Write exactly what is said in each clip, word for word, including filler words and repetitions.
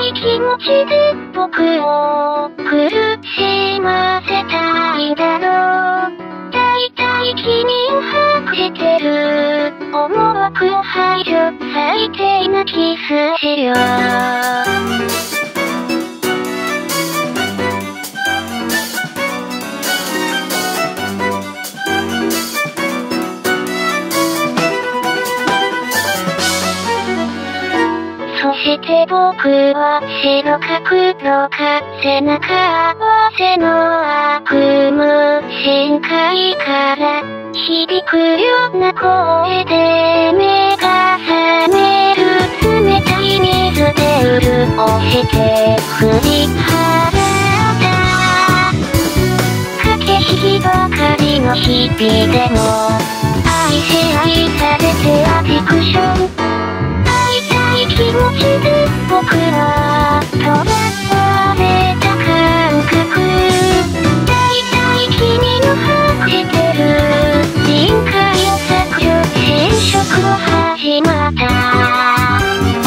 い気持ちで僕を苦しませたいだろう。大体君を把してる。思惑を排除、最低なキスしよう。そして僕は白か黒か背中合わせの悪夢深海から響くような声で目が覚める。冷たい水で潤して振り払った駆け引きばかりの日々でも愛し愛されてアディクション。気持ちで僕は囚われた感覚。大体君の把してる。臨界を削除、侵食を始まった。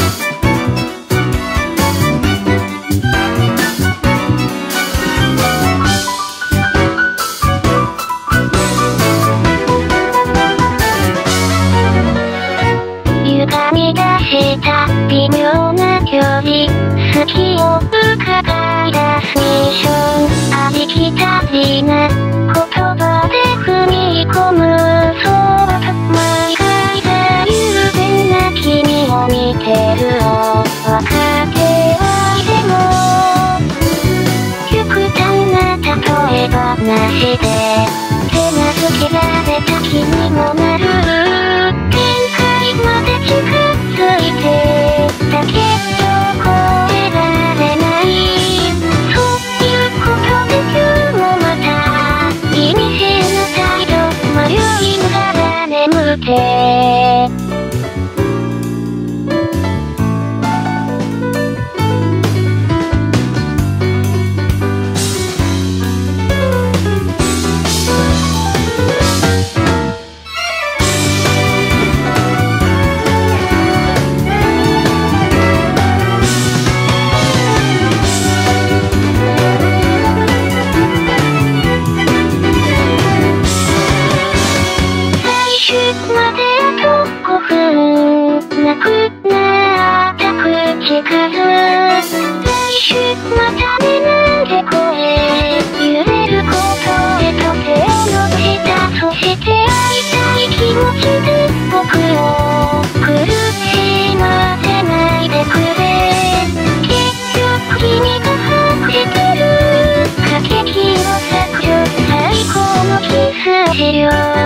歪み出した微妙な距離、好きを伺い出すミッション。ありきたりな言葉で踏み込むそうと毎回が雄弁な君を見てるを分かってはいても極端な例え話で手なずけられた気にもなる。限界まで近づいてだけど超えられない。そういうことで今日もまた意味深な態度迷いながら眠ってまであとごふんなくなった口数。来週またねなんで声揺れることへと手を伸ばした。そして会いたい気持ちで僕を苦しませないでくれ。結局君が把してる。駆け引きを削除、最高のキスをしよう。